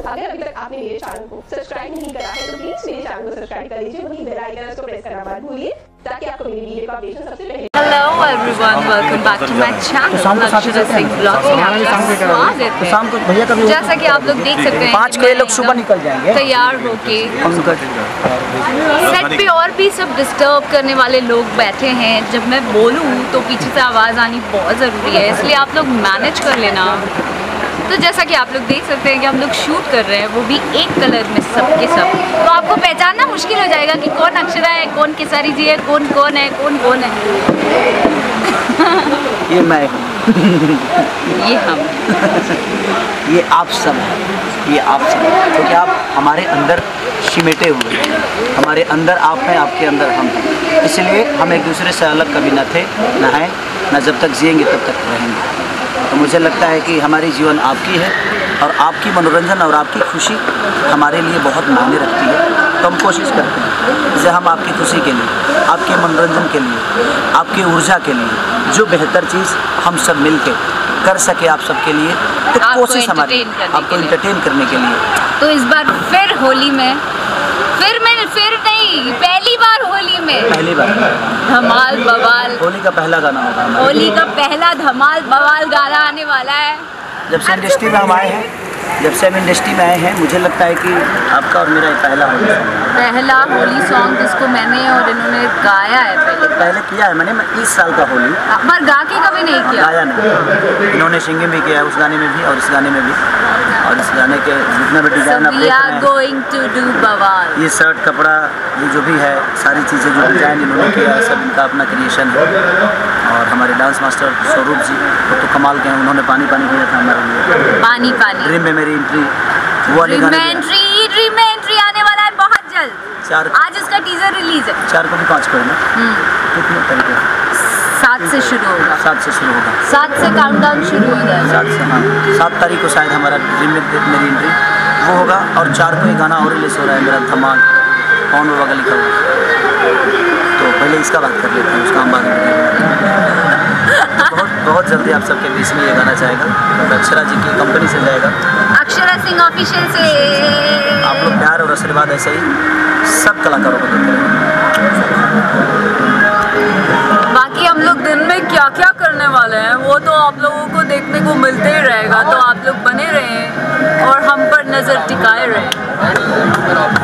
अगर अभी तक आपने मेरे चैनल को सब्सक्राइब नहीं करा है तो प्लीज मेरे चैनल को सब्सक्राइब कर लीजिए, वही बेल आइकन को प्रेस करना मत भूलिए ताकि आपको मेरी वीडियो का अपडेशन सबसे पहले। Hello everyone, welcome back to my channel Akshara Singh blogs में आपका स्वागत है। जैसा कि आप लोग देख सकते हैं 5 के लोग सुबह निकल जाएंगे तैयार होके सेट पे और भी सब डिस्टर्ब करने वाले लोग बैठे हैं। जब मैं बोलूँ तो पीछे से आवाज़ आनी बहुत ज़रूरी है, इसलिए आप लोग मैनेज कर लेना। तो जैसा कि आप लोग देख सकते हैं कि हम लोग शूट कर रहे हैं, वो भी एक कलर में सबके सब। तो आपको पहचानना मुश्किल हो जाएगा कि कौन अक्षरा है, कौन केसारी जी है, कौन कौन है, कौन कौन है। ये मैं ये हम ये आप सब हैं, ये आप सब हैं, क्योंकि आप हमारे अंदर सिमटे हुए हैं, हमारे अंदर आप हैं, आपके अंदर हम हैं। इसलिए हम एक दूसरे से अलग कभी न थे, न हैं, न जब तक जिएंगे तब तक रहेंगे। तो मुझे लगता है कि हमारी जीवन आपकी है और आपकी मनोरंजन और आपकी खुशी हमारे लिए बहुत मायने रखती है। तो हम कोशिश करते हैं जैसे हम आपकी खुशी के लिए, आपके मनोरंजन के लिए, आपकी ऊर्जा के लिए जो बेहतर चीज़ हम सब मिल के कर सके आप सबके लिए, तो कोशिश हमारी आपको एंटरटेन करने के लिए। तो इस बार फिर होली में फिर नहीं, पहली बार होली में पहली बार धमाल बवाल, होली का पहला गाना होगा, होली का पहला धमाल बवाल गाना आने वाला है। जब से इंडस्ट्री में हम आए हैं, जब से हम इंडस्ट्री में आए हैं, मुझे लगता है कि आपका और मेरा पहला होली सॉन्ग जिसको मैंने और इन्होंने गाया है पहले किया है मैंने 20 साल का होली, पर गा के कभी नहीं किया, गाया नहीं। इन्होंने सिंगिंग भी किया है उस गाने में भी और इस गाने में भी, और इस गाने के जितना भी डिजाइन आप देख रहे हैं, गोइंग टू डू बवाल, ये शर्ट कपड़ा ये जो भी है, सारी चीज़ें जो डिज़ाइन इन्होंने किया है सब इनका अपना क्रिएशन है। और हमारे डांस मास्टर स्वरूप जी वो तो कमाल के हैं, उन्होंने पानी पानी किया था हमारे लिए, पानी पानी ड्रीम में मेरी एंट्री, वो वाली ड्रीम में एंट्री आने वाला है बहुत जल्द। आज इसका टीजर रिलीज है, 4 को भी 5 को है ना, कितने तारीख है? 7 से शुरू होगा, 7 से शुरू होगा, 7 से काउंटडाउन शुरू हो जाएगा। 7 से, हाँ 7 तारीख को शायद हमारा ड्रीम में मेरी एंट्री वो होगा। और 4 को एक गाना और रिलीज हो रहा है मेरा धमाल, कौन बाबा का लिखा हुआ। तो पहले इसका बात कर लेते हैं, उसका हम बाद में बहुत जल्दी आप सबके बीच में ये गाना जाएगा, तो अक्षरा जी की कंपनी से जाएगा, अक्षरा सिंह ऑफिशियल से। आप लोग प्यार और आशीर्वाद ऐसे ही सब कलाकारों को देते रहें। बाकी हम लोग दिन में क्या क्या करने वाले हैं वो तो आप लोगों को देखने को मिलते ही रहेगा, तो आप लोग बने रहें और हम पर नज़र टिकाए रहें।